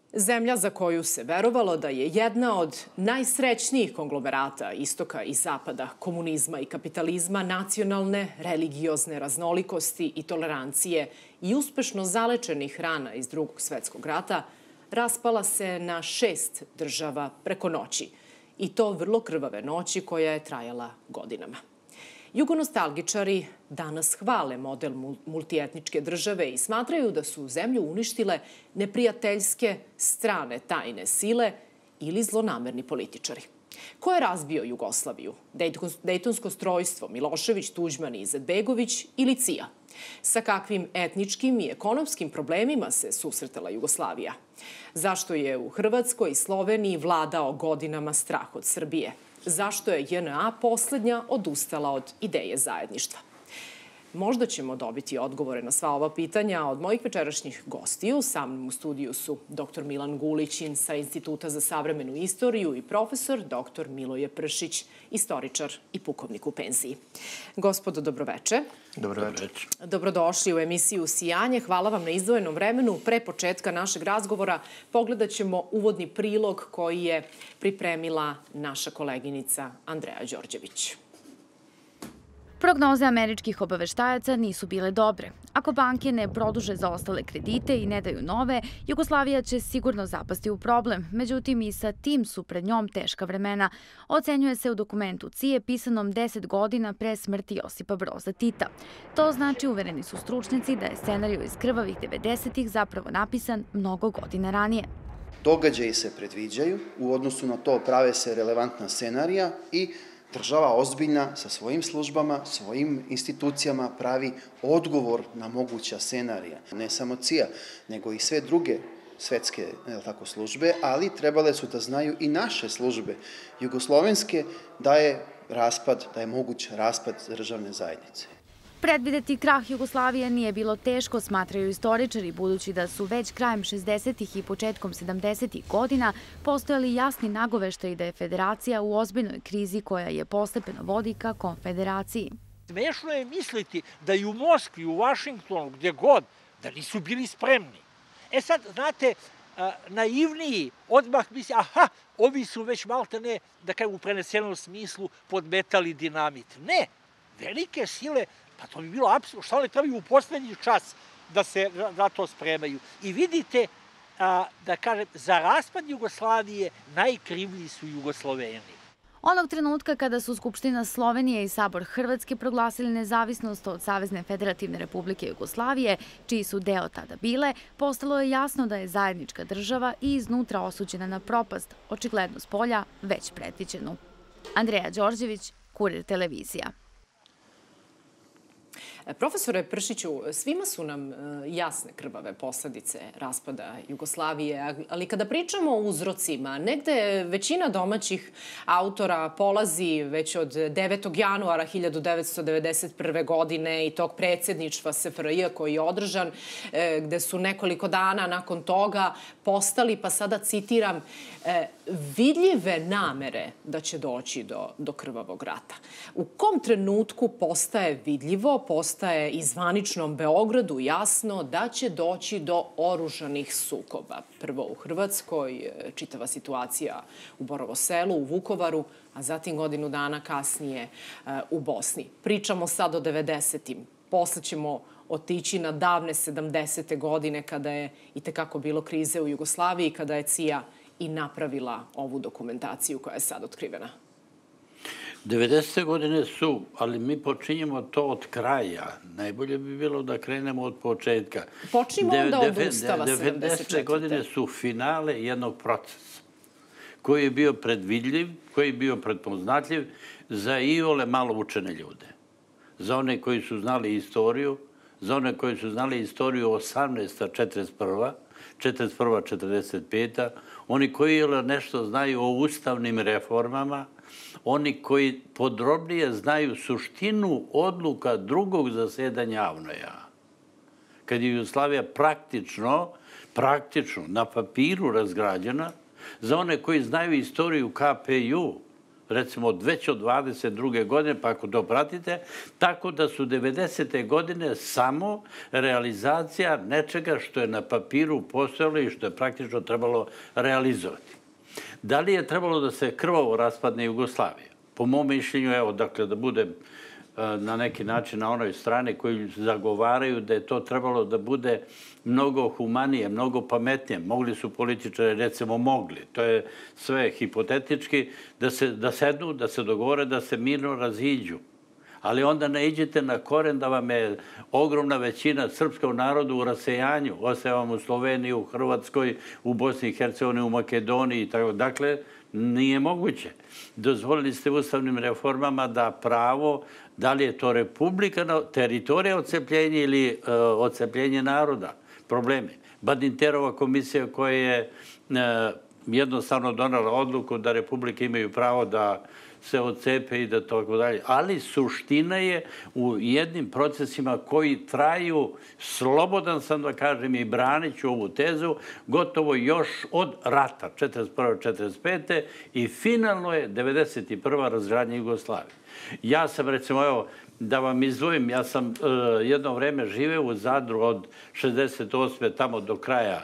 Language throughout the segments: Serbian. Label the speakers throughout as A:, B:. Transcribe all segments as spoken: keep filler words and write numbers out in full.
A: Zemlja za koju se verovalo da je jedna od najsrećnijih konglomerata istoka i zapada, komunizma i kapitalizma, nacionalne, religiozne raznolikosti i tolerancije i uspešno zalečenih rana iz Drugog svetskog rata, raspala se na šest država preko noći. I to vrlo krvave noći koja je trajala godinama. Jugonostalgičari danas hvale model multietničke države i smatraju da su zemlju uništile neprijateljske strane tajne sile ili zlonamerni političari. Ko je razbio Jugoslaviju? Dejtonsko strojstvo, Milošević, Tuđman i Izetbegović ili C I A? Sa kakvim etničkim i ekonomskim problemima se susretala Jugoslavija? Zašto je u Hrvatskoj i Sloveniji vladao godinama strah od Srbije? Zašto je J N A poslednja odustala od ideje zajedništva? Možda ćemo dobiti odgovore na sva ova pitanja od mojih večerašnjih gostiju. Sa mnom u studiju su doktor Milan Gulićin sa Instituta za savremenu istoriju i profesor doktor Miloje Pršić, istoričar i pukovnik u penziji. Gospodo, dobroveče.
B: Dobroveče.
A: Dobrodošli u emisiju Sijanje. Hvala vam na izdvojenom vremenu. Pre početka našeg razgovora pogledat ćemo uvodni prilog koji je pripremila naša koleginica Andreja Đorđević.
C: Prognoze američkih obaveštajaca nisu bile dobre. Ako banke ne produže zaostale kredite i ne daju nove, Jugoslavija će sigurno zapasti u problem. Međutim, i sa tim su pred njom teška vremena. Ocenjuje se u dokumentu C I A pisanom deset godina pre smrti Josipa Broza Tita. To znači, uvereni su stručnjaci, da je scenariju iz krvavih devedesetih zapravo napisan mnogo godina ranije.
B: Događaji se predviđaju, u odnosu na to prave se relevantna scenarija i država ozbiljna sa svojim službama, svojim institucijama pravi odgovor na moguća scenarija. Ne samo C I A, nego i sve druge svetske tako, službe, ali trebale su da znaju i naše službe jugoslovenske da je raspad, da je moguć raspad državne zajednice.
C: Predvideti krah Jugoslavije nije bilo teško, smatraju istoričari, budući da su već krajem šezdesetih i početkom sedamdesetih godina postojali jasni nagoveštaji da je federacija u ozbiljnoj krizi koja je postepeno vodi ka konfederaciji.
D: Smešno je misliti da i u Moskvi, u Vašingtonu, gdje god, da nisu bili spremni. E sad, znate, naivniji odmah misli, aha, ovi su već maltene, da kažem u prenesenom smislu, podmetali dinamit. Ne, velike sile. Pa to bi bilo apsolutno, šta oni trebaju u poslednji čas da se za to spremaju. I vidite, da kažem, za raspad Jugoslavije najkrivlji su Jugosloveni.
C: Onog trenutka kada su Skupština Slovenije i Sabor Hrvatske proglasili nezavisnost od Savezne federativne republike Jugoslavije, čiji su deo tada bile, postalo je jasno da je zajednička država i iznutra osuđena na propast, očigledno s polja već predviđenu. Andreja Đorđević, Kurir televizija.
A: Profesore Pršiću, svima su nam jasne krvave posledice raspada Jugoslavije, ali kada pričamo o uzrocima, negde većina domaćih autora polazi već od devetog januara hiljadu devetsto devedeset prve. godine i tog predsjedništva S F R J koji je održan, gde su nekoliko dana nakon toga postali, pa sada citiram, vidljive namere da će doći do, do krvavog rata. U kom trenutku postaje vidljivo, postaje i zvaničnom Beogradu jasno da će doći do oružanih sukoba? Prvo u Hrvatskoj, čitava situacija u Borovo Selu, u Vukovaru, a zatim godinu dana kasnije u Bosni. Pričamo sad o devedesetim. Posle ćemo otići na davne sedamdesete godine kada je i tekako bilo krize u Jugoslaviji, kada je C I A i napravila ovu dokumentaciju koja je sad otkrivena.
E: devedesete godine su, ali mi počinjemo to od kraja. Najbolje bi bilo da krenemo od početka.
A: Počnimo onda od Ustava sedamdeset četvrte.
E: devedesete godine su finale jednog procesa koji je bio predvidljiv, koji je bio pretpoznatljiv za iole malo učene ljude. Za one koji su znali istoriju, za one koji su znali istoriju osamnaesta četrdeset prva, četrdeset prva četrdeset peta, oni koji nešto znaju o ustavnim reformama, oni koji podrobnije znaju suštinu odluka drugog zasedanja A V N O J-a. Kad je Jugoslavija praktično, praktično na papiru razgrađena, za one koji znaju istoriju K P J U, recimo već od dvadeset druge godine, pa ako to pratite, tako da su devedesete godine samo realizacija nečega što je na papiru postojalo i što je praktično trebalo realizovati. Da li je trebalo da se krvavo raspadne Jugoslavija? Po mom mišljenju, evo, dakle, da budem na neki način na onoj strani koji zagovaraju da je to trebalo da bude mnogo humanije, mnogo pametnije. Mogli su političari, recimo mogli, to je sve hipotetički, da se da sednu, da se dogovore, da se mirno raziđu. Ali onda ne iđete na koren da vam je ogromna većina srpskog naroda u rasejanju. Ostaje vam u Sloveniji, u Hrvatskoj, u Bosni i Hercegovini, u Makedoniji i tako. Dakle, nije moguće. Dozvolili ste ustavnim reformama da pravo, da li je to republika, teritorija odcepljenja ili odcepljenje naroda, problemi. Badinterova komisija koja je jednostavno donala odluku da republike imaju pravo da se odcepe i da tako dalje. Ali suština je u jednim procesima koji traju, slobodan sam da kažem i branit ću ovu tezu, gotovo još od rata, četrdeset prve četrdeset pete i finalno je devedeset prva razgradnja Jugoslavije. Ja sam, recimo, evo, da vam izdvojim, ja sam jedno vreme živeo u Zadru od šezdeset osme tamo do kraja.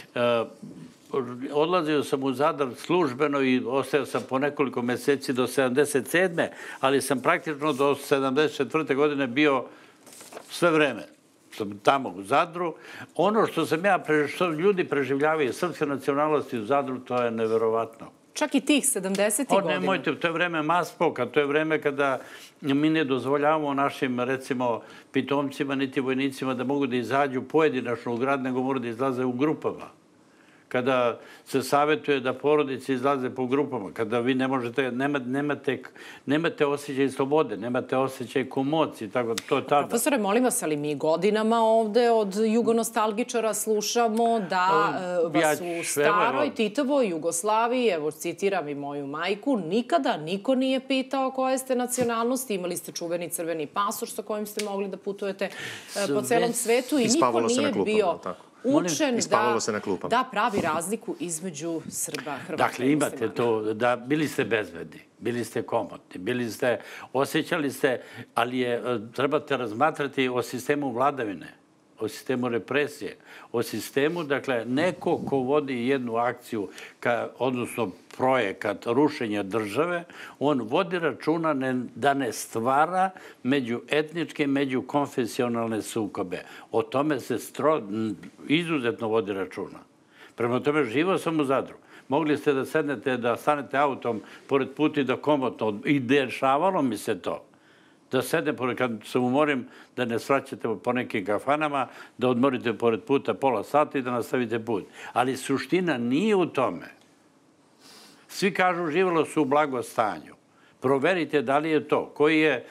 E: Odlazio sam u Zadar službeno i ostao sam po nekoliko meseci do sedamdeset sedme ali sam praktično do sedamdeset četvrte godine bio sve vreme tamo u Zadru. Ono što sam ja, što ljudi preživljavaju srpske nacionalnosti u Zadru, to je neverovatno.
A: Čak i tih sedamdesetih godina?
E: Nemojte, to je vreme Maspoka, to je vreme kada mi ne dozvoljavamo našim, recimo, pitomcima, niti vojnicima da mogu da izađu pojedinačno u grad, nego moraju da izlaze u grupama. Kada se savjetuje da porodice izlaze po grupama, kada vi ne možete, nemate, nemate osjećaj slobode, nemate osjećaj komoci, tako da to je tada.
A: Profesore, molim vas, ali mi godinama ovde od jugonostalgičara slušamo da vas u staroj Titovoj Jugoslaviji, evo citiram i moju majku, nikada niko nije pitao koje ste nacionalnosti, imali ste čuveni crveni pasoš sa kojim ste mogli da putujete po celom svetu i niko nije bio učen da pravi razliku između Srba, Hrvata.
E: Dakle, imate to, da bili ste bezbedni, bili ste komotni, bili ste, osjećali ste, ali je, trebate razmatrati o sistemu vladavine, o sistemu represije, o sistemu, dakle, neko ko vodi jednu akciju, odnosno projekat rušenja države, on vodi računa da ne stvara međuetničke, međukonfesionalne sukobe. O tome se izuzetno vodi računa. Prema tome, živo sam u Zadru. Mogli ste da sednete, da stanete autom pored puta i da komotno, i dešavalo mi se to, da sedne, kad se umorim, da ne svraćate po nekim kafanama, da odmorite pored puta pola sata i da nastavite put. Ali suština nije u tome. Svi kažu živjelo su u blagostanju. Proverite da li je to.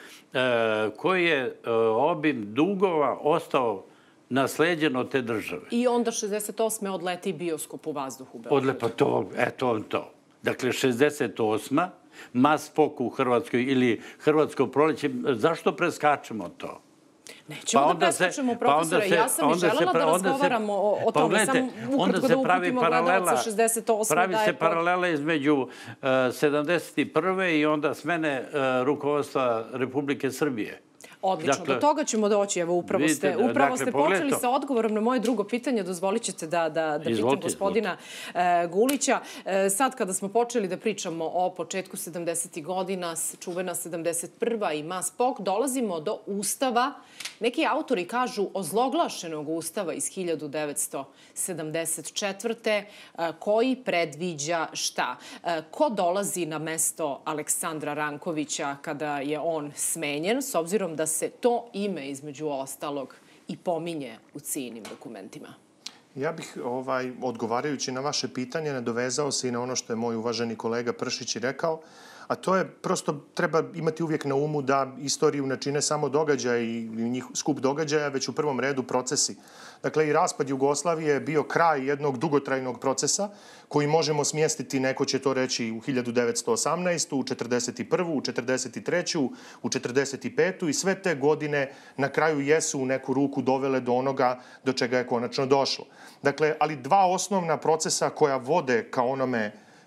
E: Koji je obim dugova ostao nasleđen od te države.
A: I onda šezdeset osme odleti bioskop u vazduhu.
E: Odlepo to, eto on to. Dakle, šezdeset osma Maspok u Hrvatskoj ili Hrvatsko proleće. Zašto preskačemo to?
A: Nećemo da preskačemo, profesore. Ja sam i želela da razgovaramo o tome. Samo ukratko da uputimo gledalce šezdeset osme
E: Pravi se paralela između sedamdeset prve i onda smene rukovodstva Republike Srbije.
A: Odlično, do toga ćemo doći. Evo, upravo ste počeli sa odgovorom na moje drugo pitanje. Dozvolit ćete da pitam gospodina Gulića. Sad, kada smo počeli da pričamo o početku sedamdesetih godina, čuvena sedamdeset prva i Maspok, dolazimo do Ustava. Neki autori kažu ozloglašenog Ustava iz hiljadu devetsto sedamdeset četvrte koji predviđa šta? Ko dolazi na mesto Aleksandra Rankovića kada je on smenjen, s obzirom da se to ime, između ostalog, i pominje u ciljnim dokumentima?
F: Ja bih, odgovarajući na vaše pitanje, nadovezao se i na ono što je moj uvaženi kolega Pršić i rekao, a to je, prosto treba imati uvijek na umu da istoriju ne čine samo događaj i skup događaja, već u prvom redu procesi. Dakle, i raspad Jugoslavije je bio kraj jednog dugotrajnog procesa koji možemo smjestiti, neko će to reći, u hiljadu devetsto osamnaestu, u četrdeset prvu, u četrdeset treću, u četrdeset petu i sve te godine na kraju jesu u neku ruku dovele do onoga do čega je konačno došlo. Dakle, ali dva osnovna procesa koja vode ka onome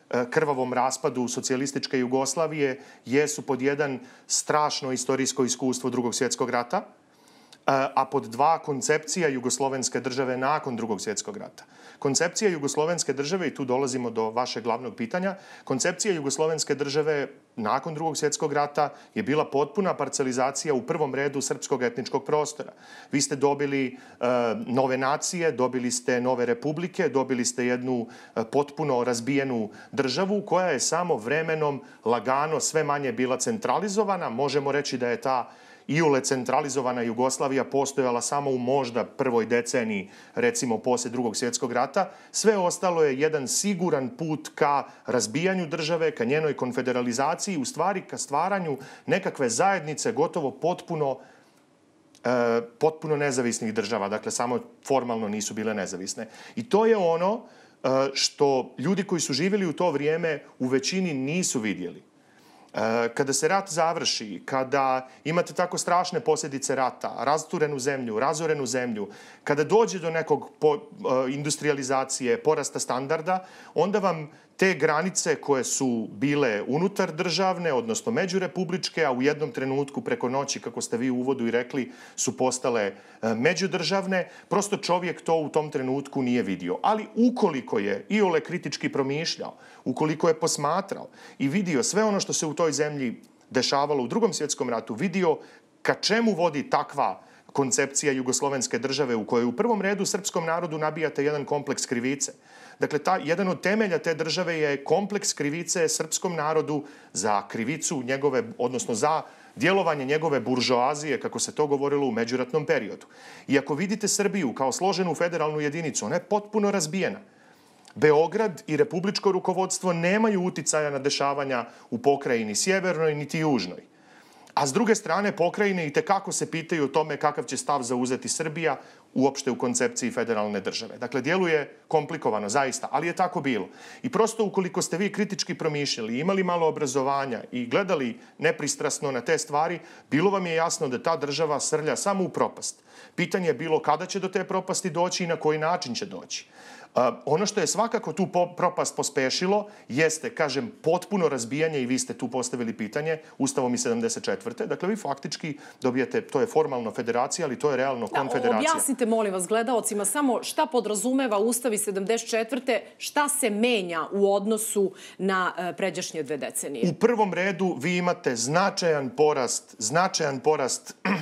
F: krvavom raspadu socijalističke Jugoslavije jesu pod jedan strašno istorijsko iskustvo Drugog svjetskog rata, a pod dva koncepcija jugoslovenske države nakon Drugog svjetskog rata. Koncepcija jugoslovenske države, i tu dolazimo do vašeg glavnog pitanja, koncepcija jugoslovenske države nakon Drugog svjetskog rata je bila potpuna parcelizacija u prvom redu srpskog etničkog prostora. Vi ste dobili uh, nove nacije, dobili ste nove republike, dobili ste jednu uh, potpuno razbijenu državu koja je samo vremenom lagano sve manje bila centralizovana. Možemo reći da je ta iole centralizovana Jugoslavija postojala samo u možda prvoj deceniji, recimo posle Drugog svjetskog rata. Sve ostalo je jedan siguran put ka razbijanju države, ka njenoj konfederalizaciji, u stvari ka stvaranju nekakve zajednice gotovo potpuno, e, potpuno nezavisnih država. Dakle, samo formalno nisu bile nezavisne. I to je ono e, što ljudi koji su živjeli u to vrijeme u većini nisu vidjeli. Kada se rat završi, kada imate tako strašne posljedice rata, rasturenu zemlju, razorenu zemlju, kada dođe do nekog po, industrializacije, porasta standarda, onda vam te granice koje su bile unutar državne, odnosno međurepubličke, a u jednom trenutku preko noći, kako ste vi u uvodu i rekli, su postale međudržavne, prosto čovjek to u tom trenutku nije vidio. Ali ukoliko je iole kritički promišljao, ukoliko je posmatrao i vidio sve ono što se u toj zemlji dešavalo u Drugom svjetskom ratu, vidio ka čemu vodi takva koncepcija jugoslovenske države u kojoj u prvom redu srpskom narodu nabijate jedan kompleks krivice. Dakle, ta, jedan od temelja te države je kompleks krivice srpskom narodu za krivicu njegove, odnosno za djelovanje njegove buržoazije, kako se to govorilo u međuratnom periodu. I ako vidite Srbiju kao složenu federalnu jedinicu, ona je potpuno razbijena. Beograd i republičko rukovodstvo nemaju uticaja na dešavanja u pokrajini sjevernoj niti južnoj. A s druge strane, pokrajine i tekako se pitaju o tome kakav će stav zauzeti Srbija uopšte u koncepciji federalne države. Dakle, djeluje komplikovano, zaista, ali je tako bilo. I prosto ukoliko ste vi kritički promišljali, imali malo obrazovanja i gledali nepristrasno na te stvari, bilo vam je jasno da ta država srlja samo u propast. Pitanje je bilo kada će do te propasti doći i na koji način će doći. Uh, ono što je svakako tu po, propast pospešilo jeste, kažem, potpuno razbijanje, i vi ste tu postavili pitanje, Ustavom iz sedamdeset četvrte. Dakle, vi faktički dobijete, to je formalno federacija, ali to je realno da, konfederacija.
A: Objasnite, molim vas, gledaocima, samo šta podrazumeva Ustav iz sedamdeset četvrte, šta se menja u odnosu na uh, pređašnje dve decenije?
F: U prvom redu vi imate značajan porast, značajan porast uh,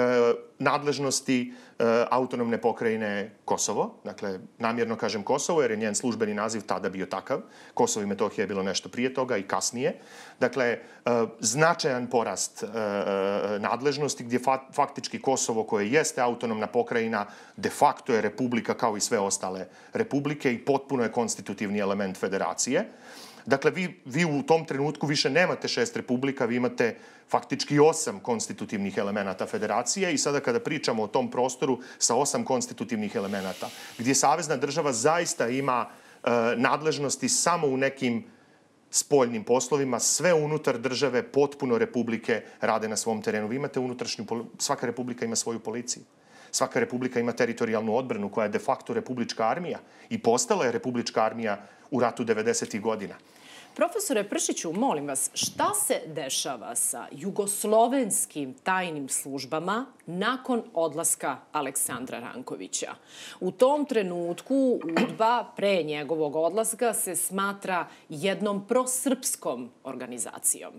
F: nadležnosti autonomne pokrajine Kosovo. Dakle, namjerno kažem Kosovo, jer je njen službeni naziv tada bio takav. Kosovo i Metohija je bilo nešto prije toga i kasnije. Dakle, značajan porast nadležnosti gdje faktički Kosovo, koje jeste autonomna pokrajina, de facto je republika kao i sve ostale republike i potpuno je konstitutivni element federacije. Dakle, vi, vi u tom trenutku više nemate šest republika, vi imate faktički osam konstitutivnih elemenata federacije i sada kada pričamo o tom prostoru sa osam konstitutivnih elemenata, gdje savezna država zaista ima e, nadležnosti samo u nekim spoljnim poslovima, sve unutar države, potpuno republike rade na svom terenu. Vi imate unutrašnju, svaka republika ima svoju policiju. Svaka republika ima teritorijalnu odbranu koja je de facto republička armija i postala je republička armija u ratu devedesetih godina.
A: Profesore Pršiću, molim vas, šta se dešava sa jugoslovenskim tajnim službama nakon odlaska Aleksandra Rankovića? U tom trenutku UDBA pre njegovog odlaska se smatra jednom prosrpskom organizacijom.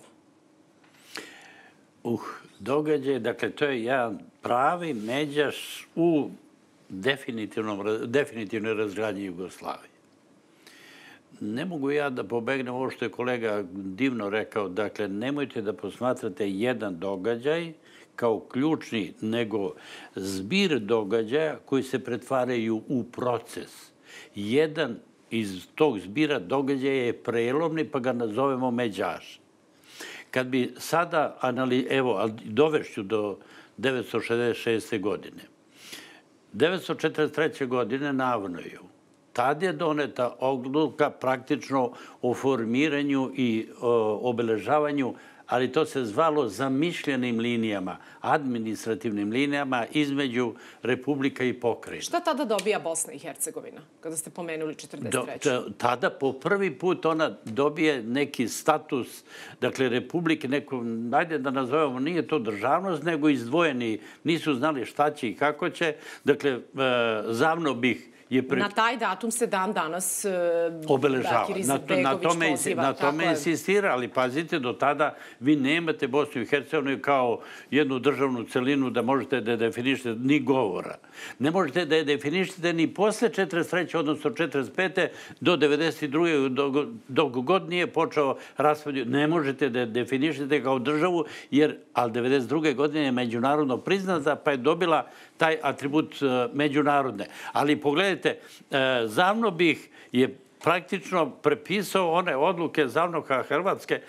E: Uh, događaj, dakle, to je jedan pravi međaš u definitivnoj razgradnji Jugoslavije. Ne mogu ja da pobegnem ovo što je kolega divno rekao. Dakle, nemojte da posmatrate jedan događaj kao ključni, nego zbir događaja koji se pretvaraju u proces. Jedan iz tog zbira događaja je prelomni, pa ga nazovemo međaš. Kad bi sada, evo, dovešću do devetsto šezdeset šeste. godine. devetsto četrdeset treće. godine na Avnoju. Tad je doneta odluka praktično o formiranju i o, obeležavanju ali to se zvalo zamišljenim linijama, administrativnim linijama između republika i pokrajina.
A: Šta tada dobija Bosna i Hercegovina, kada ste pomenuli četrdeset treću?
E: Tada po prvi put ona dobije neki status, dakle, republike, neko, ajde da nazovemo, nije to državnost, nego izdvojeni, nisu znali šta će i kako će. Dakle, zavno bih
A: Na taj datum se dan danas
E: obeležava.
A: Bakir Izetbegović poziva.
E: Na tome insistira, ali pazite, do tada vi nemate Bosnu i Hercegovinu kao jednu državnu celinu da možete da je definišete ni govora. Ne možete da je definišete ni posle četrdeset treće, odnosno četrdeset pete do devedeset druge dok god nije počeo raspad. Ne možete da je definišete kao državu, jer, ali devedeset druge godine je međunarodno priznata, pa je dobila taj atribut međunarodne. Ali pogledajte, Zavno bih je praktično prepisao one odluke Zavnoha Hrvatske.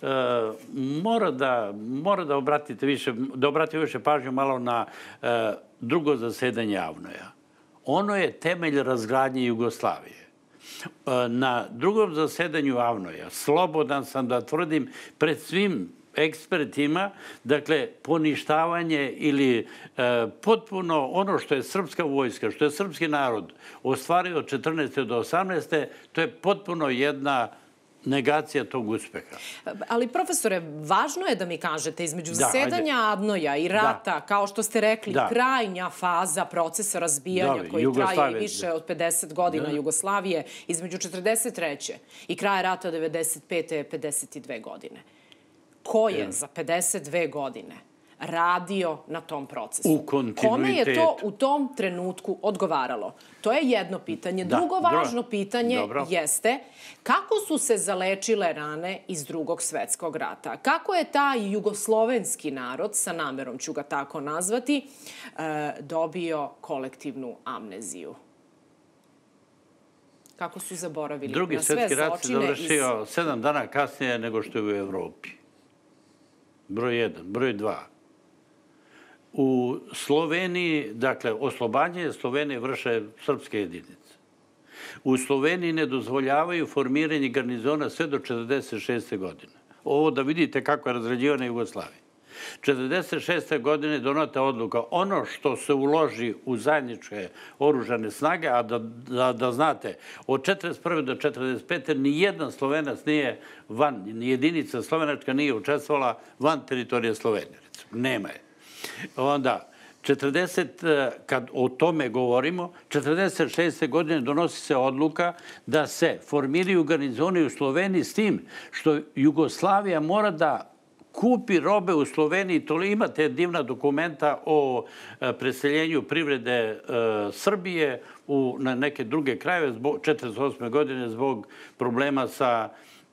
E: Mora da, mora da obratite više, da obratite više pažnju malo na drugo zasedanje Avnoja. Ono je temelj razgradnje Jugoslavije. Na drugom zasedanju Avnoja, slobodan sam da tvrdim pred svim ekspertima, dakle, poništavanje ili potpuno ono što je srpska vojska, što je srpski narod ostvario od četrnaeste do osamnaeste, to je potpuno jedna negacija tog uspeha.
A: Ali, profesore, važno je da mi kažete, između zasedanja Avnoja i rata, kao što ste rekli, krajnja faza procesa razbijanja koji traje više od pedeset godina Jugoslavije, između četrdeset treće i kraja rata devedeset pete je pedeset dve godine. Ko je za pedeset dve godine radio na tom procesu?
E: U kontinuitetu.
A: Kome je to u tom trenutku odgovaralo? To je jedno pitanje. Drugo važno pitanje jeste kako su se zalečile rane iz Drugog svetskog rata? Kako je taj jugoslovenski narod, sa namerom ću ga tako nazvati, dobio kolektivnu amneziju? Kako su zaboravili na sve zločine?
E: Drugi svetski rat se završio sedam dana kasnije nego što je u Evropi. Broj jedan. Broj dva. U Sloveniji, dakle, oslobađanje Slovenije vrše srpske jedinice. U Sloveniji ne dozvoljavaju formiranje garnizona sve do četrdeset šeste godine. Ovo da vidite kako je razređivana Jugoslavija. četrdeset šeste godine donata odluka. Ono što se uloži u zajedničke oružane snage, a da znate, od četrdeset prve do četrdeset pete nijedan Slovenac nije van, ni jedinica slovenačka nije učestvovala van teritorije Slovenije. Nema je. Onda, četrdeset, kad o tome govorimo, četrdeset šeste godine donosi se odluka da se formiraju garnizoni u Sloveniji s tim što Jugoslavija mora da kupi robe u Sloveniji. Imate divna dokumenta o preseljenju privrede Srbije na neke druge krajeve četrdeset osme godine zbog problema sa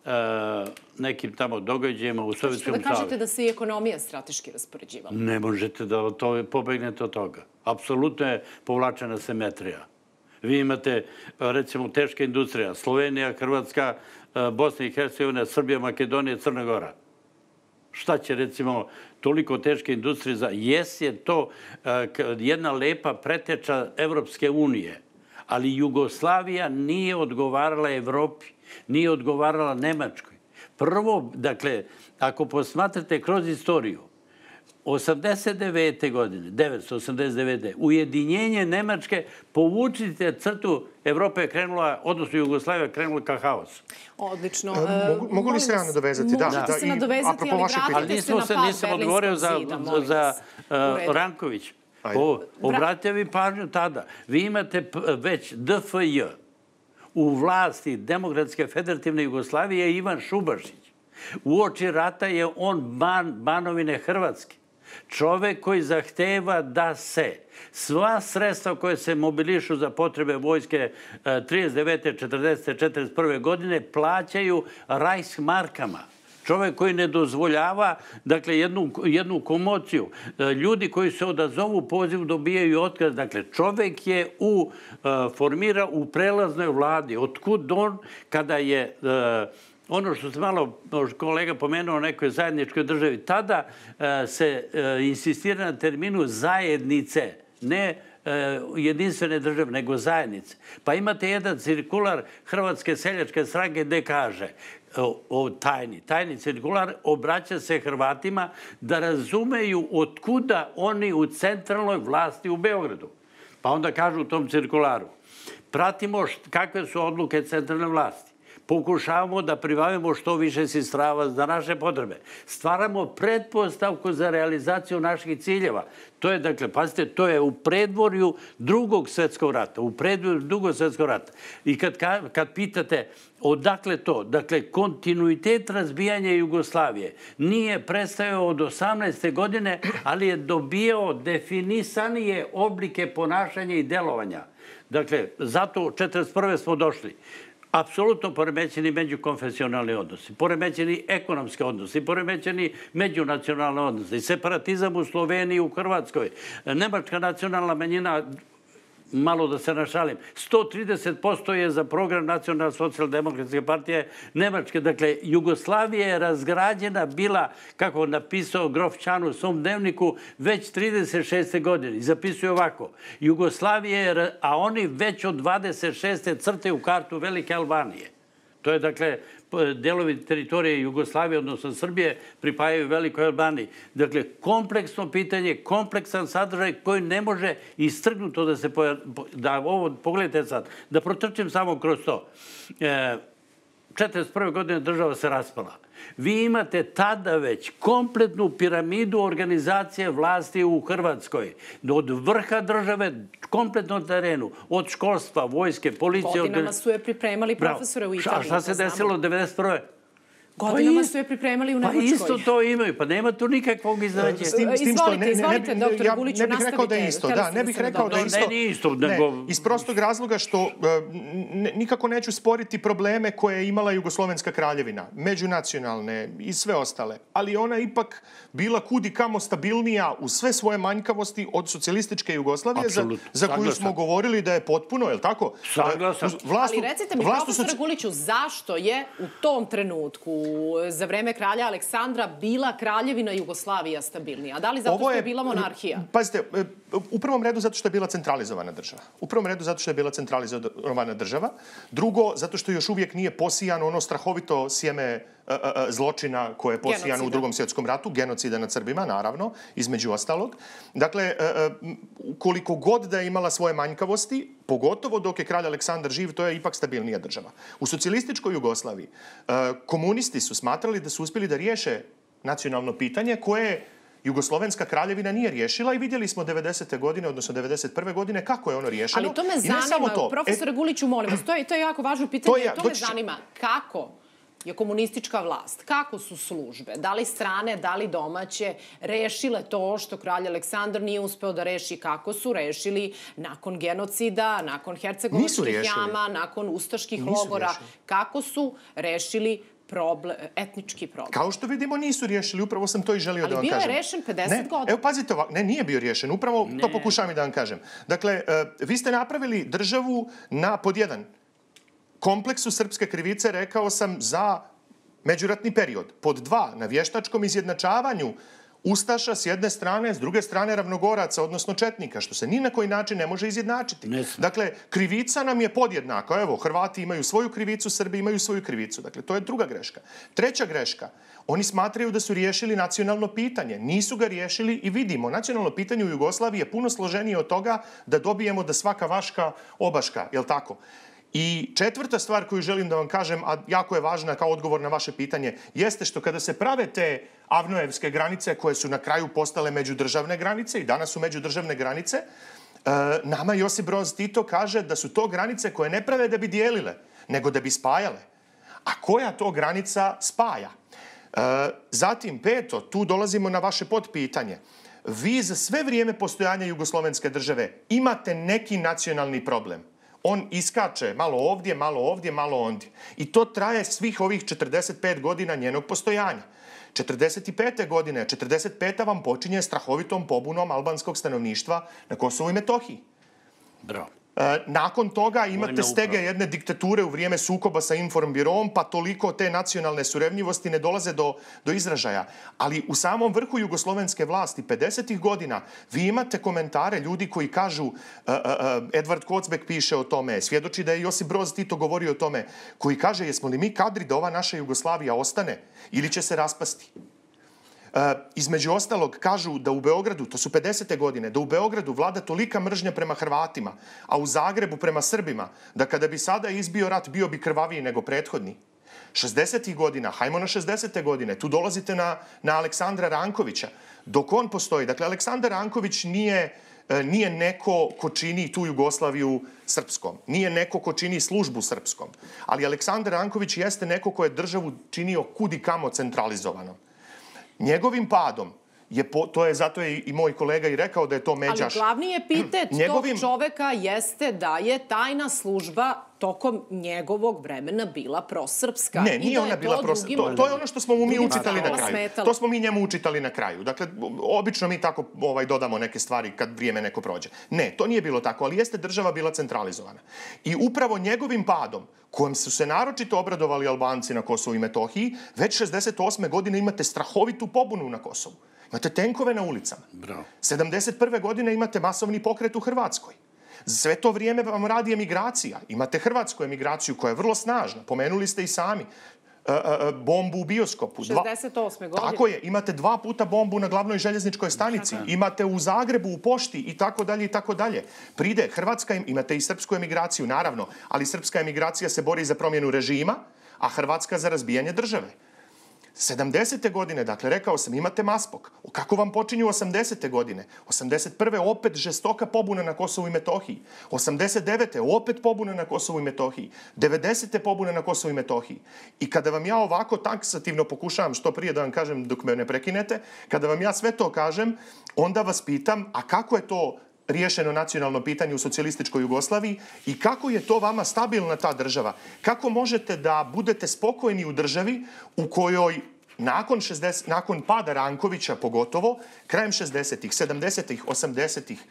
E: nekim tamo događajima u Sovjetskom savezu.
A: Da kažete da se i ekonomija strateški raspoređivala?
E: Ne možete da pobegnete od toga. Apsolutno je povlačena simetrija. Vi imate, recimo, teška industrija. Slovenija, Hrvatska, Bosna i Hercegovina, Srbija, Makedonija, Crna Gora. Šta će, recimo, toliko teške industrije za... Jes je to jedna lepa preteča Evropske unije, ali Jugoslavija nije odgovarala Evropi, nije odgovarala Nemačkoj. Prvo, dakle, ako posmatrate kroz istoriju, osamdeset devete godine, devetsto osamdeset devete. ujedinjenje Nemačke, povučite crtu, Evropa je krenula, odnosno Jugoslavija je krenula ka haosu.
A: Odlično.
F: Mogu li se ja nadovezati?
A: Možete se nadovezati, ali vratite se na pad Berlinskog zida, molim vas.
E: Ranković. Obratite vi pažnju tada. Vi imate već D F J u vlasti Demokratske federativne Jugoslavije Ivan Šubašić. Uoči rata je on banovine Hrvatske. Čovek koji zahteva da se sva sredstva koje se mobilišu za potrebe vojske trideset devete, četrdesete, četrdeset prve godine plaćaju Reichsmarkama. Čovek koji ne dozvoljava, dakle, jednu komociju. Ljudi koji se odazovu pozivu dobijaju otkaz. Dakle, čovek je formira u prelaznoj vladi. Otkud on kada je... Ono što se malo kolega pomenuo o nekoj zajedničkoj državi, tada se insistira na terminu zajednice, ne jedinstvene države, nego zajednice. Pa imate jedan cirkular Hrvatske seljačke stranke gde kaže o tajni. Tajni cirkular obraća se Hrvatima da razumeju otkuda oni u centralnoj vlasti u Beogradu. Pa onda kažu u tom cirkularu: pratimo kakve su odluke centralne vlasti. Pokušavamo da pribavimo što više sredstava za naše potrebe. Stvaramo pretpostavku za realizaciju naših ciljeva. To je, dakle, pazite, to je u predvorju drugog svetskog rata. U predvorju drugog svetskog rata. I kad, kad pitate odakle to, dakle, kontinuitet razbijanja Jugoslavije nije prestajao od osamnaeste godine, ali je dobijao definisanije oblike ponašanja i delovanja. Dakle, zato u četrdeset prve smo došli. Apsolutno poremećeni međukonfesionalni odnosi, poremećeni ekonomski odnosi, poremećeni međunacionalni odnosi, separatizam u Sloveniji i u Hrvatskoj, nemačka nacionalna manjina, malo da se našalim, sto trideset posto je za program Nacionalne socijaldemokratske partije Nemačke. Dakle, Jugoslavija je razgrađena bila, kako napisao grof Čan u svom dnevniku, već trideset šeste godine. I zapisuje ovako: Jugoslavija je, a oni već od dvadeset šeste crte u kartu Velike Albanije. To je, dakle, delovi teritorije Jugoslavije, odnosno Srbije, pripajaju Velikoj Albaniji. Dakle, kompleksno pitanje, kompleksan sadržaj koji ne može istrgnuto da se... Da ovo, pogledajte sad, da protrčim samo kroz to. četrdeset prve godine država se raspala. Vi imate tada već kompletnu piramidu organizacije vlasti u Hrvatskoj. Od vrha države, kompletno na terenu, od školstva, vojske, policije...
A: Godinama su je pripremali profesore u Italiji.
E: A šta se desilo od devedeset prve?
A: Godinama su je pripremali u Nemačkoj.
E: Pa isto to imaju, pa nema tu nikakvog iznenađenja.
A: Izvolite, izvolite, doktore Guliću, nastavite.
F: Ne bih rekao da je isto, da, ne bih rekao da je isto.
E: Ne, nije isto, nego...
F: Iz prostog razloga što nikako neću sporiti probleme koje je imala Jugoslovenska kraljevina, međunacionalne i sve ostale, ali ona ipak bila kudi kamo stabilnija u sve svoje manjkavosti od socijalističke Jugoslavije, za koju smo govorili da je potpuno, je li tako?
E: Saglasan.
A: Ali recite mi, profesore Guliću, zašto je u tom trenutku za vreme kralja Aleksandra bila kraljevina Jugoslavija stabilnija? A da li zato što je bila monarhija?
F: Pazite, u prvom redu zato što je bila centralizovana država. U prvom redu zato što je bila centralizovana država. Drugo, zato što još uvijek nije posijano ono strahovito sjeme zločina koje je posijano u Drugom svjetskom ratu, genocida nad Srbima, naravno, između ostalog. Dakle, koliko god da je imala svoje manjkavosti, pogotovo dok je kralj Aleksandar živ, to je ipak stabilnija država. U socijalističkoj Jugoslaviji komunisti su smatrali da su uspjeli da riješe nacionalno pitanje koje Jugoslovenska kraljevina nije riješila i vidjeli smo devedesete godine, odnosno devedeset prve godine, kako je ono riješeno.
A: Ali to me zanima, profesore Guliću, molim vas, to je jako važno pitanje, to me zanima. Kako je komunistička vlast, kako su službe, da li strane, da li domaće, rešile to što kralj Aleksandar nije uspeo da reši, kako su rešili nakon genocida, nakon hercegovačkih jama, nakon ustaških logora, kako su rešili etnički problem.
F: Kao što vidimo, nisu riješili, upravo sam to i želio da vam kažem.
A: Ali bio je rešen pedeset godina.
F: Evo, pazite ovako, ne, nije bio riješen, upravo to pokušavam i da vam kažem. Dakle, vi ste napravili državu na, pod jedan, kompleksu srpske krivice, rekao sam, za međuratni period. Pod dva, na vještačkom izjednačavanju Ustaša s jedne strane, s druge strane ravnogoraca, odnosno četnika, što se ni na koji način ne može izjednačiti. Dakle, krivica nam je podjednaka. Evo, Hrvati imaju svoju krivicu, Srbi imaju svoju krivicu. Dakle, to je druga greška. Treća greška, oni smatraju da su riješili nacionalno pitanje. Nisu ga riješili i vidimo, nacionalno pitanje u Jugoslaviji je puno složenije od toga da dobijemo da svaka vaška obaška, jel tako? I četvrta stvar koju želim da vam kažem, a jako je važna kao odgovor na vaše pitanje, jeste što kada se prave te avnojevske granice koje su na kraju postale međudržavne granice i danas su međudržavne granice, nama Josip Broz Tito kaže da su to granice koje ne prave da bi dijelile, nego da bi spajale. A koja to granica spaja? Zatim, peto, tu dolazimo na vaše podpitanje. Vi za sve vrijeme postojanja Jugoslovenske države imate neki nacionalni problem. On iskače malo ovdje, malo ovdje, malo ondje. I to traje svih ovih četrdeset pet godina njenog postojanja. četrdeset pete godine, četrdeset peta vam počinje strahovitom pobunom albanskog stanovništva na Kosovu i Metohiji.
E: Bravo.
F: Nakon toga imate stege jedne diktature u vrijeme sukoba sa Informbiroom, pa toliko te nacionalne surevnjivosti ne dolaze do, do izražaja. Ali u samom vrhu jugoslovenske vlasti, pedesetih godina, vi imate komentare ljudi koji kažu, uh, uh, Edvard Kocbek piše o tome, svjedoči da je Josip Broz Tito govorio o tome, koji kaže, jesmo li mi kadri da ova naša Jugoslavija ostane ili će se raspasti? Uh, između ostalog kažu da u Beogradu, to su pedesete godine, da u Beogradu vlada tolika mržnja prema Hrvatima, a u Zagrebu prema Srbima, da kada bi sada izbio rat, bio bi krvaviji nego prethodni. šezdesetih godina, hajmo na šezdesete godine, tu dolazite na, na Aleksandra Rankovića. Dok on postoji, dakle, Aleksandar Ranković nije, nije neko ko čini tu Jugoslaviju srpskom, nije neko ko čini službu srpskom, ali Aleksandar Ranković jeste neko ko je državu činio kudi kamo centralizovanom. Njegovim padom, je po, to je, zato je i moj kolega i rekao da je to međaš.
A: Ali glavni epitet Njegovim... tog čoveka jeste da je tajna služba tokom njegovog vremena bila prosrpska.
F: Ne, nije ona bila prosrpska. To, to je ono što smo mu mi učitali na kraju. Smetalo. To smo mi njemu učitali na kraju. Dakle, obično mi tako ovaj, dodamo neke stvari kad vrijeme neko prođe. Ne, to nije bilo tako, ali jeste država bila centralizovana. I upravo njegovim padom, kojem su se naročito obradovali Albanci na Kosovu i Metohiji, već šezdeset osme godine imate strahovitu pobunu na Kosovu. Imate tenkove na ulicama. Bravo. sedamdeset prve godine imate masovni pokret u Hrvatskoj. Sve to vrijeme vam radi emigracija. Imate hrvatsku emigraciju koja je vrlo snažna. Pomenuli ste i sami. E, e, bombu u bioskopu.
A: šezdeset osme godine.
F: Tako je. Imate dva puta bombu na glavnoj željezničkoj stanici. Imate u Zagrebu, u pošti i tako dalje i tako dalje. Pride Hrvatska, imate i srpsku emigraciju, naravno, ali srpska emigracija se bori za promjenu režima, a Hrvatska za razbijanje države. sedamdesete godine, dakle, rekao sam, imate Maspok. Kako vam počinju osamdesete godine? osamdeset prve opet žestoka pobuna na Kosovu i Metohiji. osamdeset devete opet pobuna na Kosovu i Metohiji. devedesete pobuna na Kosovu i Metohiji. I kada vam ja ovako taksativno pokušavam što prije da vam kažem dok me ne prekinete, kada vam ja sve to kažem, onda vas pitam, a kako je to riješeno nacionalno pitanje u socijalističkoj Jugoslaviji i kako je to vama stabilna ta država? Kako možete da budete spokojni u državi u kojoj nakon, šezdeset, nakon pada Rankovića pogotovo, krajem šezdesetih, sedamdesetih, osamdesetih,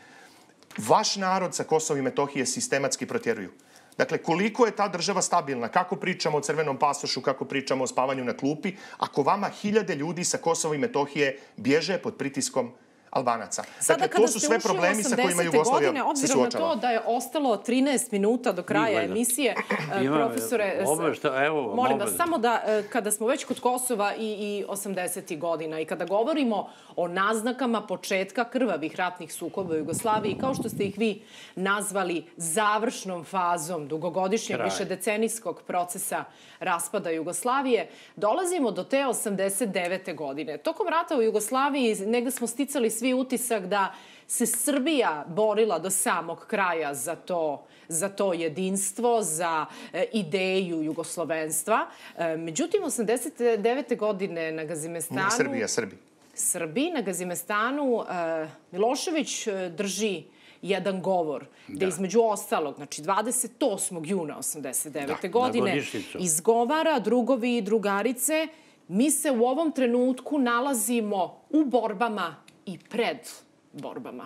F: vaš narod sa Kosova i Metohije sistematski protjeruju? Dakle, koliko je ta država stabilna? Kako pričamo o crvenom pasošu, kako pričamo o spavanju na klupi, ako vama hiljade ljudi sa Kosova i Metohije bježe pod pritiskom Albanaca.
A: Sada,
F: dakle, to su sve problemi sa kojima Jugoslavija godine,
A: se suočava. Obzirom na to da je ostalo trinaest minuta do kraja emisije, profesore,
E: obavešta, evo,
A: molim vas, samo da, kada smo već kod Kosova i, i osamdesetih godina i kada govorimo o naznakama početka krvavih ratnih sukoba u Jugoslaviji, kao što ste ih vi nazvali završnom fazom dugogodišnjeg Kraj. višedecenijskog procesa raspada Jugoslavije, dolazimo do te osamdeset devete godine. Tokom rata u Jugoslaviji negde smo sticali svi utisak da se Srbija borila do samog kraja za to, za to jedinstvo, za e, ideju jugoslovenstva. E, međutim, osamdeset devete godine na Gazimestanu...
F: Nije Srbija, Srbi.
A: Srbi na Gazimestanu e, Milošević drži jedan govor, da, da između ostalog, znači dvadeset osmog juna osamdeset devete da, godine, izgovara drugovi i drugarice, mi se u ovom trenutku nalazimo u borbama i pred borbama.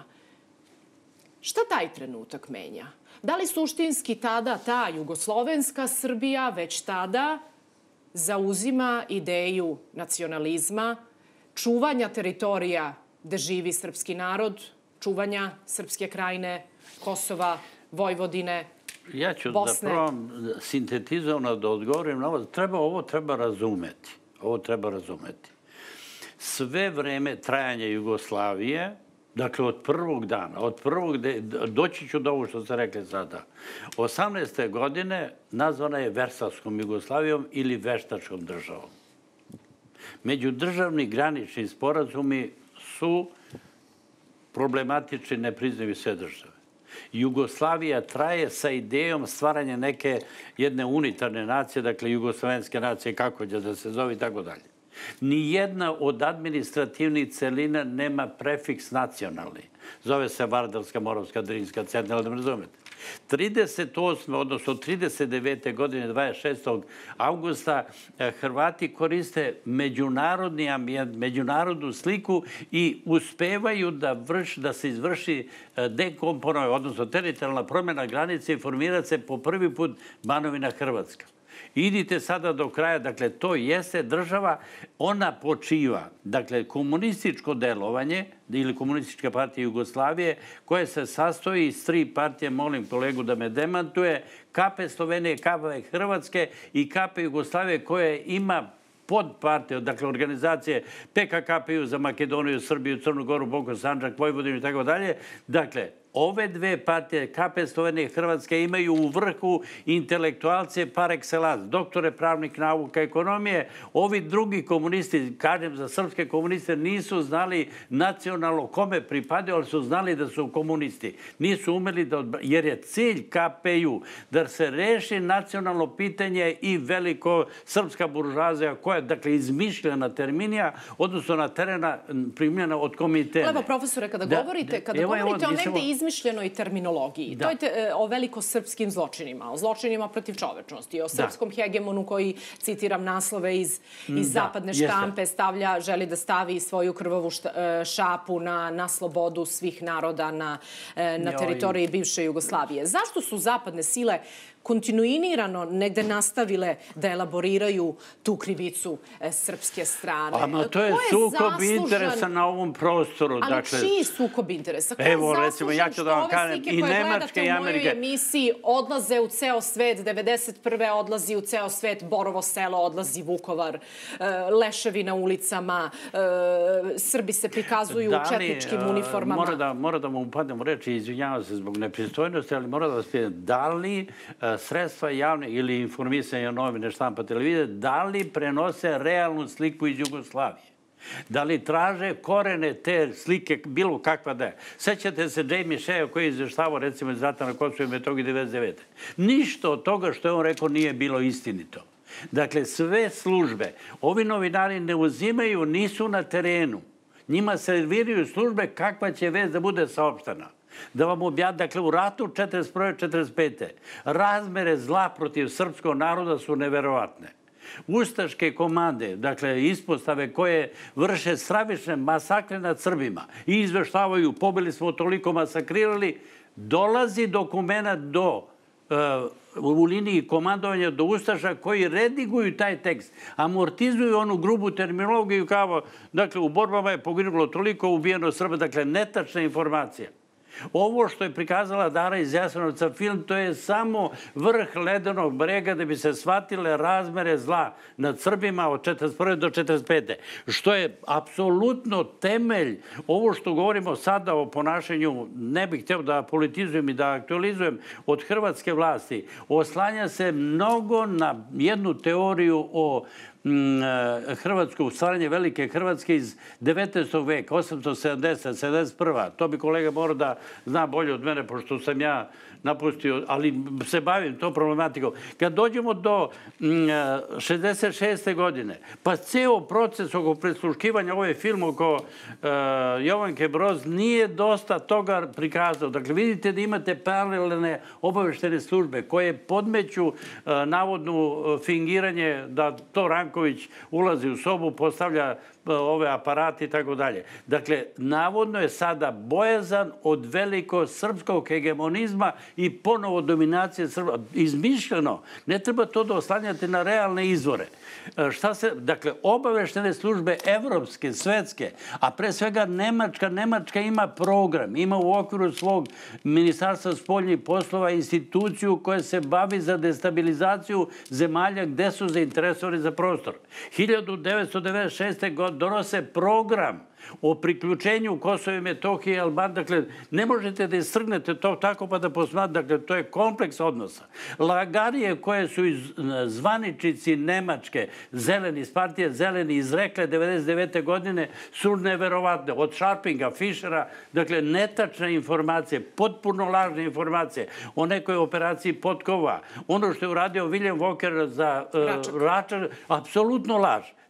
A: Šta taj trenutak menja? Da li suštinski tada ta jugoslovenska Srbija već tada zauzima ideju nacionalizma, čuvanja teritorija gde živi srpski narod, čuvanja Srpske krajine, Kosova, Vojvodine, Bosne?
E: Ja ću da probam sintetizovano da odgovorim na ovo. Treba, ovo treba razumeti. Ovo treba razumeti. Sve vreme trajanja Jugoslavije, dakle od prvog dana, od prvog, de, doći ću do ovo što ste rekli sada, osamnaeste godine nazvana je Versavskom Jugoslavijom ili veštačkom državom. Međudržavni granični sporazumi su problematični, ne priznaju sve države. Jugoslavija traje sa idejom stvaranja neke jedne unitarne nacije, dakle jugoslovenske nacije, kako će da se zove i tako dalje. Nijedna od administrativnih celina nema prefiks nacionalni. Zove se Vardarska, Moravska, Drinska, Centralna, da me razumete. trideset osme odnosno trideset devete godine, dvadeset šestog avgusta, Hrvati koriste međunarodni ambijent, međunarodnu sliku i uspevaju da, vrš, da se izvrši dekomponovanje, odnosno teritorijalna promjena granice i formira se po prvi put Banovina Hrvatska. Idite sada do kraja, dakle, to jeste država, ona počiva, dakle, komunističko delovanje ili komunistička partija Jugoslavije, koje se sastoji iz tri partije, molim kolegu da me demantuje, K P Slovenije, K P Hrvatske i K P Jugoslavije, koje ima podpartije, dakle, organizacije P K K P U za Makedoniju, Srbiju, Crnu Goru, Boko, Sandžak, Vojvodinu i tako dalje. Dakle, ove dve partije, K P Slovenije i Hrvatske, imaju u vrhu intelektualce par excellence, doktore pravnih nauka, ekonomije. Ovi drugi komunisti, kažem za srpske komuniste, nisu znali nacionalno kome pripadaju, ali su znali da su komunisti. Nisu umeli da odbra... jer je cilj K P U da se reši nacionalno pitanje i veliko srpska buržuazija, koja je, dakle, izmišljena terminija, odnosno na terena primljena od Komintene.
A: Evo, profesore, kada govorite, kada govorite o negde izmišljenoj terminologiji, to je o velikosrpskim zločinima, o zločinima protiv čovečnosti, o srpskom hegemonu koji, citiram naslove iz zapadne štampe, stavlja, želi da stavi svoju krvavu šapu na slobodu svih naroda na teritoriji bivše Jugoslavije. Zašto su zapadne sile kontinuirano negde nastavile da elaboriraju tu krivicu srpske strane?
E: Ama to je sukob interesa na ovom prostoru.
A: Ali čiji sukob interesa? Ko je zaslužen što ove slike koje gledate u mojoj emisiji odlaze u ceo svet? devedeset prve odlazi u ceo svet Borovo selo, odlazi Vukovar, leševi na ulicama, Srbi se prikazuju u četničkim uniformama.
E: Mora da mu upadnem u reči, izvinjavam se zbog nepristojnosti, ali mora da vas pitam, da li sredstva javne ili informisanja novine, štampa, televizije, da li prenose realnu sliku iz Jugoslavije? Da li traže korene te slike, bilo kakva da je? Sećate se Jamie Shea koji je izveštavao, recimo, iz rata na Kosovu i Metohiji devedeset devete. Ništa od toga što je on rekao nije bilo istinito. Dakle, sve službe, ovi novinari ne uzimaju, nisu na terenu. Njima serviraju službe kakva će vez da bude saopštena. Da vam objavim, dakle, u ratu četrdeset prve četrdeset pete razmere zla protiv srpskog naroda su neverovatne. Ustaške komande, dakle, ispostave koje vrše stravične masakre nad Srbima i izveštavaju, pobili smo toliko, masakrirali, dolazi dokumenta do u liniji komandovanja do Ustaša koji rediguju taj tekst, amortizuju onu grubu terminologiju kao, dakle, u borbama je poginulo toliko, ubijeno Srba, dakle, netačna informacija. Ovo što je prikazala Dara iz Jasenovca film, to je samo vrh ledenog brega da bi se shvatile razmere zla nad Srbima od četrdeset prve do četrdeset pete Što je apsolutno temelj, ovo što govorimo sada o ponašanju, ne bih hteo da politizujem i da aktualizujem, od hrvatske vlasti, oslanja se mnogo na jednu teoriju o Hrvatsku, stvaranje velike Hrvatske iz devetnaestog veka, osamsto sedamdeseta, sedamdeset prva To bi kolega morao da zna bolje od mene, pošto sam ja napustio, ali se bavim tom problematikom. Kad dođemo do šezdeset šeste godine, pa ceo proces oko prisluškivanja ovaj film oko Jovanke Broz nije dosta toga prikazao. Dakle, vidite da imate paralelne obaveštene službe koje podmeću navodnu fingiranje da to Ranković ulazi u sobu, postavlja ove aparate i tako dalje. Dakle, navodno je sada bojazan od veliko srpskog hegemonizma i ponovo dominacije Srba. Izmišljeno. Ne treba to da oslanjate na realne izvore. Šta se, dakle, obaveštene službe evropske, svetske, a pre svega Nemačka, Nemačka ima program, ima u okviru svog ministarstva spoljnih poslova instituciju koja se bavi za destabilizaciju zemalja gde su zainteresovani za prostor. hiljadu devetsto devedeset šeste godine donose program o priključenju Kosova i Metohije i Albanije. Dakle, ne možete da istrgnete to tako pa da posmatrate. Dakle, to je kompleks odnosa. Lagarije koje su zvaničici Nemačke, zeleni, iz partije zeleni, izrekle devedeset devete godine su neverovatne. Od Scharpinga, Fischera, dakle, netačne informacije, potpuno lažne informacije o nekoj operaciji Potkova. Ono što je uradio William Walker za Račar, apsolutno laž.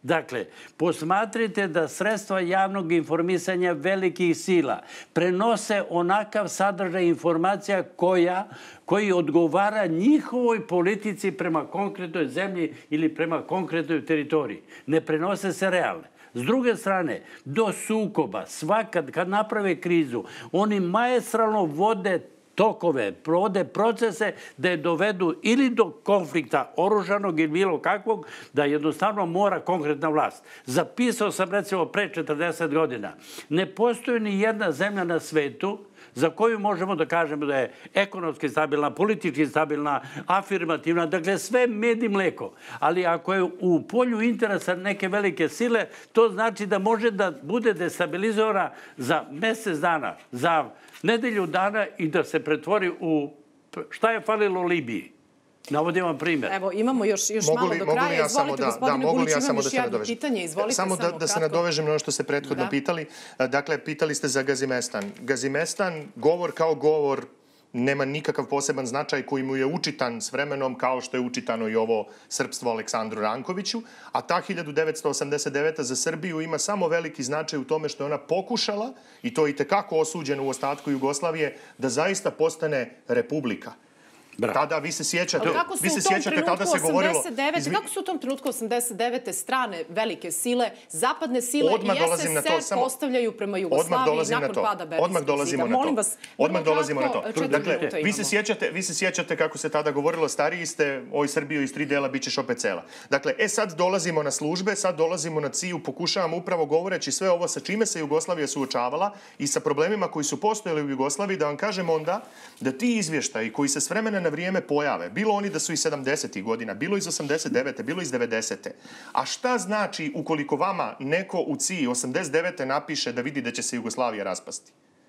E: Dakle, posmatrite da sredstva javnog informisanja velikih sila prenose onakav sadržaj informacija koja, koji odgovara njihovoj politici prema konkretnoj zemlji ili prema konkretnoj teritoriji. Ne prenose se realne. S druge strane, do sukoba, svakad kad naprave krizu, oni maestralno vode tokove, vode procese da je dovedu ili do konflikta oružanog ili bilo kakvog, da jednostavno mora konkretna vlast. Zapisao sam recimo pre četrdeset godina. Ne postoji ni jedna zemlja na svetu za koju možemo da kažemo da je ekonomski stabilna, politički stabilna, afirmativna, dakle sve med i mleko. Ali ako je u polju interesa neke velike sile, to znači da može da bude destabilizovana za mesec dana, za nedelju dana i da se pretvori u... Šta je falilo Libiji? Navodim vam primjer.
A: Evo, imamo još, još malo do kraja. Izvolite, gospodine Gulić, imam još jedno pitanje. Izvolite,
F: samo
A: samo
F: da, da se nadovežem na ono što ste prethodno da. pitali. Dakle, pitali ste za Gazimestan. Gazimestan, govor kao govor, nema nikakav poseban značaj koji mu je učitan s vremenom, kao što je učitano i ovo srpstvo Aleksandru Rankoviću, a ta hiljadu devetsto osamdeset deveta za Srbiju ima samo veliki značaj u tome što je ona pokušala, i to i tekako osuđeno u ostatku Jugoslavije, da zaista postane republika. Bravo. Tada, vi se sjećate, vi se sjećate, tada se govorilo...
A: Izvi... Kako su u tom trenutku osamdeset devete strane velike sile, zapadne sile
F: odmah
A: i es es se postavljaju prema Jugoslaviji nakon pada Berlinskog zida? Molim vas,
F: odmah dolazimo na to.
A: Dakle,
F: vi se, sjećate, vi se sjećate kako se tada govorilo, stariji ste, oj Srbiju iz tri dela, bit ćeš opet cela. Dakle, e sad dolazimo na službe, sad dolazimo na C I U, pokušavamo upravo govoreći sve ovo sa čime se Jugoslavija suočavala i sa problemima koji su postojali u Jugoslaviji, da vam kažem onda da ti izvještaji koji se s vremena na vrijeme pojave, bilo oni da su iz sedamdesetih godina, bilo iz osamdeset devete, bilo iz devedesete. A šta znači ukoliko vama neko u C I I osamdeset devete napiše da vidi da će se Jugoslavija raspasti?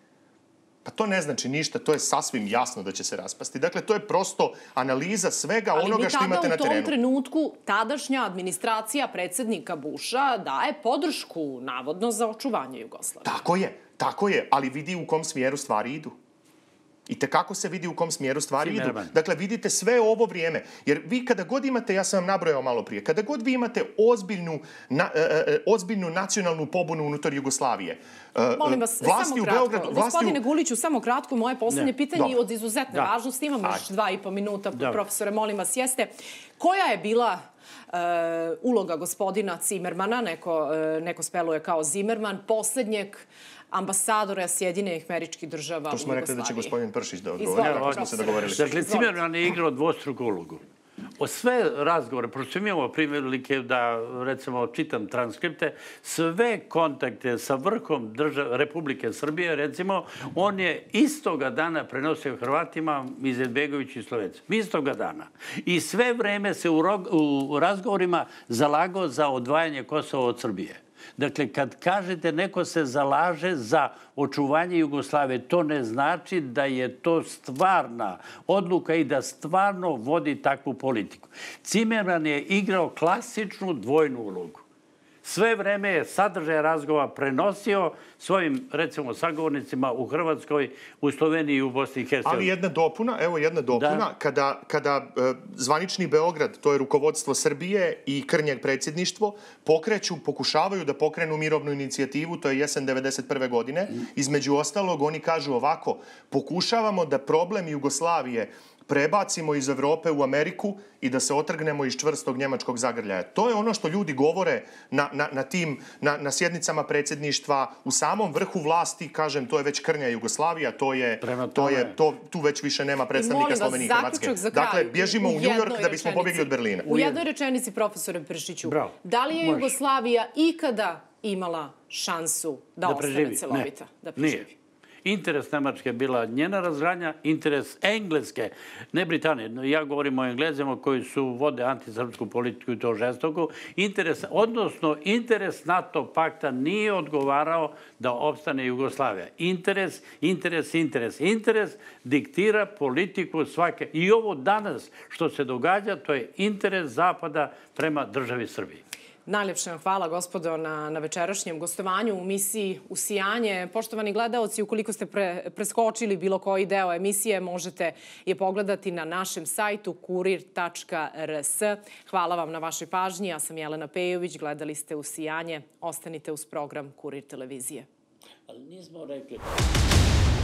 F: Pa to ne znači ništa, to je sasvim jasno da će se raspasti. Dakle, to je prosto analiza svega onoga što imate na terenu.
A: Ali mi tada u tom trenutku tadašnja administracija predsjednika Busha daje podršku, navodno, za očuvanje Jugoslavije.
F: Tako je, tako je, ali vidi u kom smjeru stvari idu. I tekako se vidi u kom smjeru stvari idu. Dakle, vidite sve ovo vrijeme. Jer vi kada god imate, ja sam vam nabrojao malo prije, kada god vi imate ozbiljnu, na, e, ozbiljnu nacionalnu pobunu unutar Jugoslavije,
A: molim vas, samo kratko. Beogradu, Gospodine Guliću, samo kratko, moje posljednje ne. pitanje i od izuzetne da. važnosti. Imamo još dva i po minuta, da. profesore, molim vas, jeste. Koja je bila uh, uloga gospodina Cimermana, neko, uh, neko speluje kao Zimerman, posljednjeg ambasadora Sjedinjenih Američkih Država u Jugoslaviji?
F: To smo rekli da će gospodin Pršić da odgovori. Kako smo se dogovorili.
E: Dakle, Cimerman je igrao dvostruku ulogu. O sve razgovore, prosto mi imamo prilike da, recimo, čitam transkripte, sve kontakte sa vrhom države, Republike Srbije, recimo, on je istoga dana prenosio Hrvatima, Izetbegović i Slovenci. Istoga dana. I sve vreme se u, rog, u razgovorima zalagao za odvajanje Kosova od Srbije. Dakle, kad kažete neko se zalaže za očuvanje Jugoslavije, to ne znači da je to stvarna odluka i da stvarno vodi takvu politiku. Cimerman je igrao klasičnu dvojnu ulogu. Sve vreme je sadržaj razgovora prenosio svojim, recimo, sagovornicima u Hrvatskoj, u Sloveniji i u Bosni i Hercegovini.
F: Ali jedna dopuna, evo jedna dopuna, da. kada, kada e, zvanični Beograd, to je rukovodstvo Srbije i krnjeg predsjedništvo, pokreću, pokušavaju da pokrenu mirovnu inicijativu, to je jesen devedeset prve godine. Mm. Između ostalog, oni kažu ovako, pokušavamo da problem Jugoslavije prebacimo iz Evrope u Ameriku i da se otrgnemo iz čvrstog njemačkog zagrljaja. To je ono što ljudi govore na, na, na, tim, na, na sjednicama predsjedništva. U samom vrhu vlasti, kažem, to je već krnja Jugoslavija, to je, to je, to, tu već više nema predstavnika Slovenije i Hrvatske. Dakle, bježimo u, u New York da bismo pobjegli od Berlina.
A: U jednoj rečenici, profesore Pršiću, Bravo. da li je Možeš. Jugoslavija ikada imala šansu da, da ostane celovita?
E: Ne.
A: Da preživi?
E: Nije. Interes Nemačke je bila njena razgradnja, interes Engleske, ne Britanije, ja govorim o Englezima koji su vode antisrpsku politiku i to žestoko, interes, odnosno interes NATO pakta nije odgovarao da opstane Jugoslavija. Interes, interes, interes, interes diktira politiku svake. I ovo danas što se događa, to je interes Zapada prema državi Srbiji.
A: Najlepše vam hvala, gospodo, na, na večerašnjem gostovanju u emisiji Usijanje. Poštovani gledaoci, ukoliko ste pre, preskočili bilo koji deo emisije, možete je pogledati na našem sajtu kurir tačka r s. Hvala vam na vašoj pažnji. Ja sam Jelena Pejović. Gledali ste Usijanje. Ostanite uz program Kurir televizije.
E: Ali nismo rekli...